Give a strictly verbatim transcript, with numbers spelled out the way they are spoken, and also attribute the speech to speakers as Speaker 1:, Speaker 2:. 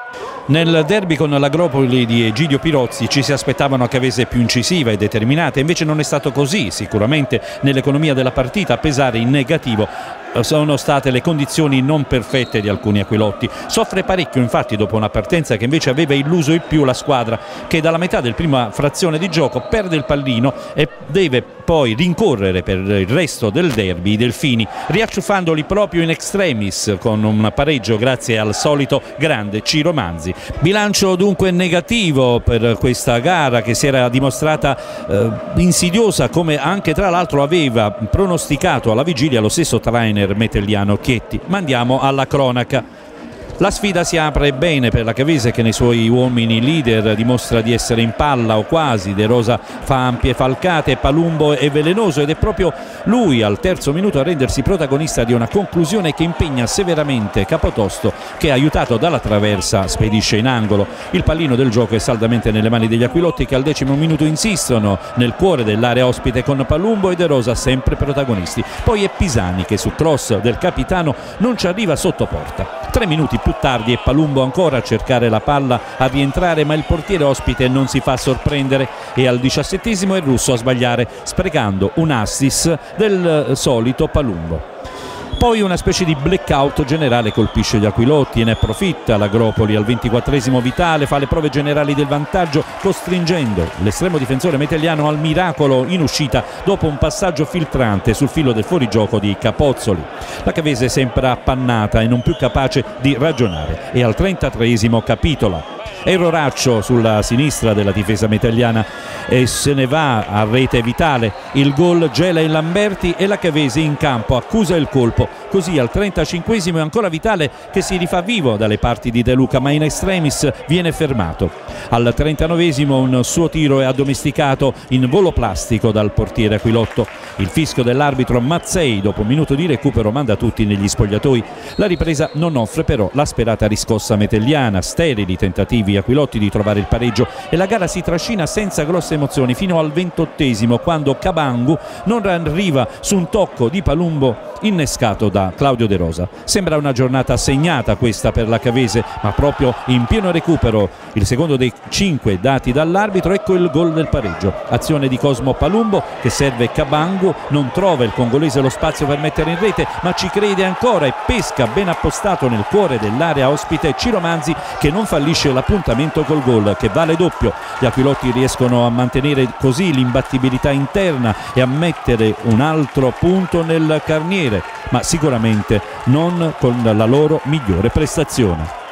Speaker 1: Nel derby con l'Agropoli di Egidio Pirozzi ci si aspettava una Cavese più incisiva e determinata, invece non è stato così. Sicuramente nell'economia della partita a pesare in negativo sono state le condizioni non perfette di alcuni aquilotti. Soffre parecchio infatti dopo una partenza che invece aveva illuso il più la squadra, che dalla metà del prima frazione di gioco perde il pallino e deve poi rincorrere per il resto del derby i Delfini, riacciuffandoli proprio in extremis con un pareggio grazie al solito grande Ciro Manzi. Bilancio dunque negativo per questa gara che si era dimostrata eh, insidiosa, come anche tra l'altro aveva pronosticato alla vigilia lo stesso trainer metelliano Chietti. Ma andiamo alla cronaca. La sfida si apre bene per la Cavese, che nei suoi uomini leader dimostra di essere in palla o quasi. De Rosa fa ampie falcate, Palumbo è velenoso ed è proprio lui al terzo minuto a rendersi protagonista di una conclusione che impegna severamente Capotosto, che aiutato dalla traversa spedisce in angolo. Il pallino del gioco è saldamente nelle mani degli aquilotti, che al decimo minuto insistono nel cuore dell'area ospite con Palumbo e De Rosa sempre protagonisti. Poi è Pisani che su cross del capitano non ci arriva sotto porta. Tre minuti più tardi è Palumbo ancora a cercare la palla, a rientrare, ma il portiere ospite non si fa sorprendere e al diciassettesimo è il russo a sbagliare, sprecando un assist del solito Palumbo. Poi una specie di blackout generale colpisce gli aquilotti e ne approfitta l'Agropoli. Al ventiquattresimo Vitale fa le prove generali del vantaggio, costringendo l'estremo difensore metelliano al miracolo in uscita dopo un passaggio filtrante sul filo del fuorigioco di Capozzoli. La Cavese sembra appannata e non più capace di ragionare e al trentatreesimo capitola. Erroraccio sulla sinistra della difesa metelliana e se ne va a rete Vitale. Il gol gela in Lamberti e la Cavese in campo accusa il colpo. Così al trentacinquesimo è ancora Vitale che si rifà vivo dalle parti di De Luca, ma in extremis viene fermato. Al trentanovesimo un suo tiro è addomesticato in volo plastico dal portiere aquilotto. Il fischio dell'arbitro Mazzei dopo un minuto di recupero manda tutti negli spogliatoi. La ripresa non offre però la sperata riscossa metelliana, sterili tentativi aquilotti di trovare il pareggio e la gara si trascina senza grosse emozioni fino al ventottesimo, quando Cabangu non arriva su un tocco di Palumbo innescato da Claudio De Rosa. Sembra una giornata segnata questa per la Cavese, ma proprio in pieno recupero, il secondo dei cinque dati dall'arbitro, ecco il gol del pareggio. Azione di Cosmo Palumbo che serve Cabangu, non trova il congolese lo spazio per mettere in rete, ma ci crede ancora e pesca ben appostato nel cuore dell'area ospite Ciro Manzi, che non fallisce l'appuntamento col gol che vale doppio. Gli aquilotti riescono a mantenere così l'imbattibilità interna e a mettere un altro punto nel carniere, ma sicuramente non con la loro migliore prestazione.